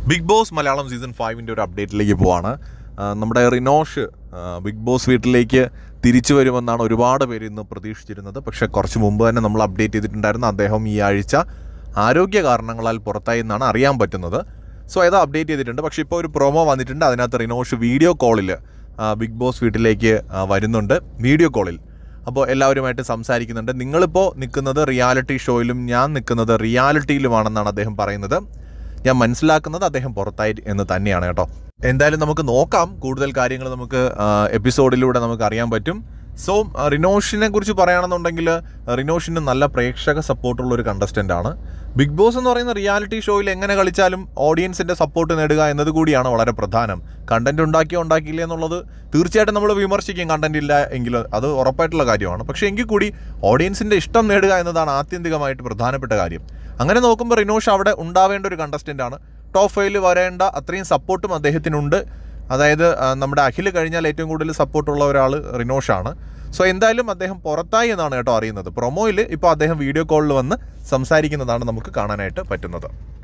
Bigg Boss Malayalam Season 5 ഒരു അപ്ഡേറ്റിലേക്ക് പോവാണ്. നമ്മുടെ റിനോഷ് ബിഗ് ബോസ് വീട്ടിലേക്ക് തിരിച്ചു വരുമെന്നാണ് ഒരുപാട് പേര് ഇന്ന് പ്രതീക്ഷിച്ചിരുന്നത്. പക്ഷേ കുറച്ച് മുമ്പ് തന്നെ നമ്മൾ അപ്ഡേറ്റ് ചെയ്തിട്ടുണ്ടായിരുന്നു അദ്ദേഹം ഈ ആഴ്ച ആരോഗ്യ കാരണങ്ങളാൽ പുറത്തായി എന്നാണ് അറിയാൻ പറ്റുന്നത്. സോ അത് അപ്ഡേറ്റ് ചെയ്തിട്ടുണ്ട്. പക്ഷേ ഇപ്പോൾ ഒരു പ്രൊമോ വന്നിട്ടുണ്ട്. അതിനകത്ത് റിനോഷ് വീഡിയോ കോളിൽ ബിഗ് ബോസ് വീട്ടിലേക്ക് വരുന്നുണ്ട്. വീഡിയോ കോളിൽ അപ്പോൾ എല്ലാവരുമായിട്ട് സംസാരിക്കുന്നുണ്ട്. നിങ്ങളിപ്പോൾ നിൽക്കുന്നത് റിയാലിറ്റി ഷോയിലും ഞാൻ നിൽക്കുന്നത് റിയാലിറ്റിയിലുമാണെന്നാണ് അദ്ദേഹം പറയുന്നത്. ഞാൻ മനസ്സിലാക്കുന്നത് അദ്ദേഹം പുറത്തായി എന്ന് തന്നെയാണ് കേട്ടോ. എന്തായാലും നമുക്ക് നോക്കാം, കൂടുതൽ കാര്യങ്ങൾ നമുക്ക് എപ്പിസോഡിലൂടെ നമുക്ക് അറിയാൻ പറ്റും. സോ റിനോഷിനെ കുറിച്ച് പറയുകയാണെന്നുണ്ടെങ്കിൽ റിനോഷിന് നല്ല പ്രേക്ഷക സപ്പോർട്ടുള്ള ഒരു കണ്ടസ്റ്റൻ്റ് ആണ്. ബിഗ് ബോസ് എന്ന് പറയുന്ന റിയാലിറ്റി ഷോയിൽ എങ്ങനെ കളിച്ചാലും ഓഡിയൻസിൻ്റെ സപ്പോർട്ട് നേടുക എന്നത് കൂടിയാണ് വളരെ പ്രധാനം. കണ്ടൻറ് ഉണ്ടാക്കിയില്ല എന്നുള്ളത് തീർച്ചയായിട്ടും നമ്മൾ വിമർശിക്കും, കണ്ടൻറ് ഇല്ല എങ്കിൽ അത് ഉറപ്പായിട്ടുള്ള കാര്യമാണ്. പക്ഷേ എങ്കിൽ കൂടി ഓഡിയൻസിൻ്റെ ഇഷ്ടം നേടുക എന്നതാണ് ആത്യന്തികമായിട്ട് പ്രധാനപ്പെട്ട കാര്യം. അങ്ങനെ നോക്കുമ്പോൾ റിനോഷ് അവിടെ ഉണ്ടാവേണ്ട ഒരു കണ്ടസ്റ്റൻ്റ് ആണ്. ടോപ്പ് 5 വരേണ്ട അത്രയും സപ്പോർട്ടും അദ്ദേഹത്തിനുണ്ട്. അതായത് നമ്മുടെ അഖിൽ കഴിഞ്ഞാൽ ഏറ്റവും കൂടുതൽ സപ്പോർട്ടുള്ള ഒരാൾ റിനോഷാണ്. സോ എന്തായാലും അദ്ദേഹം പുറത്തായി എന്നാണ് കേട്ടോ അറിയുന്നത്. പ്രൊമോയിൽ ഇപ്പോൾ അദ്ദേഹം വീഡിയോ കോളിൽ വന്ന് സംസാരിക്കുന്നതാണ് നമുക്ക് കാണാനായിട്ട് പറ്റുന്നത്.